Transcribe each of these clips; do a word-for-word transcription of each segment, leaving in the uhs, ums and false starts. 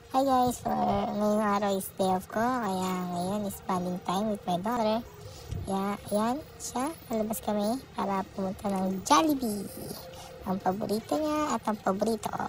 Hi guys, for ngayong araw is day off ko, kaya ngayon is bonding time with my daughter. Kaya yan siya, nalabas kami para pumunta ng Jollibee. Ang paborito niya at ang paborito ko.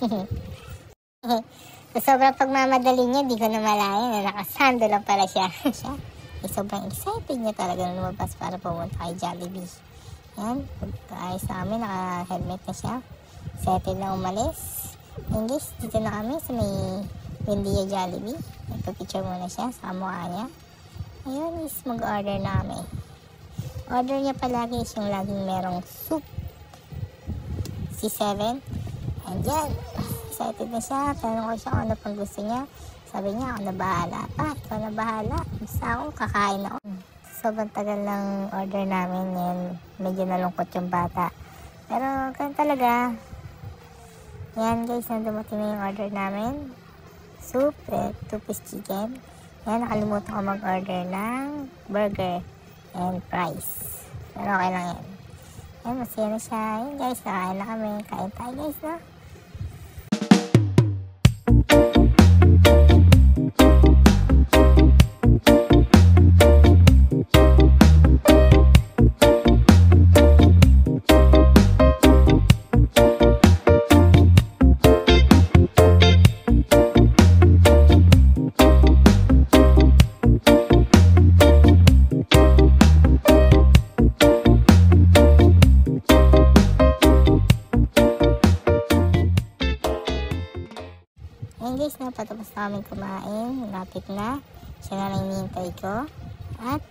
So, sobrang pagmamadali niya, di ko na malayan na nakasando lang pala siya. siya eh, sobrang excited niya talaga na lumabas para pumunta kay Jollibee. Yan, pagkaayos namin, naka-helmet na siya. Excited na umalis. And guys, dito na kami sa may Buendia Jollibee. Nagpa-picture muna siya sa mukha niya. Ayun is mag-order na kami. Order niya palagi is yung laging merong soup. C seven. And yan. Excited na siya. Tanong ko siya kung ano pang gusto niya. Sabi niya, ako na bahala pa. Ikaw na bahala. Basta ako, kakain ako. Sobrang tagal ng order namin. Yan. Medyo nalungkot yung bata. Pero ganun talaga. Yan guys, na dumating na yung order namin. Soup, eh, two-piece chicken. Yan, nakalimutan ko mag-order ng burger and fries. Pero okay lang yan. Yan, masaya na siya. Yan guys, nakain na kami. Kain tayo guys, no? Ayan guys, napatapos na kami kumain. Lapit na. Siya na lang hinihintay ko. At,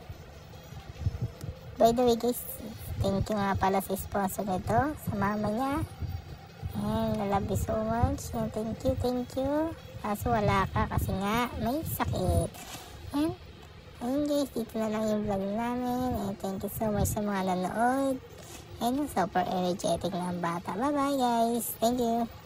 by the way guys, thank you nga pala sa sponsor nito. Sa mama niya. And I love you so much. And thank you, thank you. Kaso wala ka kasi nga may sakit. And, ayun guys, dito na lang yung vlog namin. And thank you so much sa mga nanood. And super energetic na ang bata. Bye bye guys. Thank you.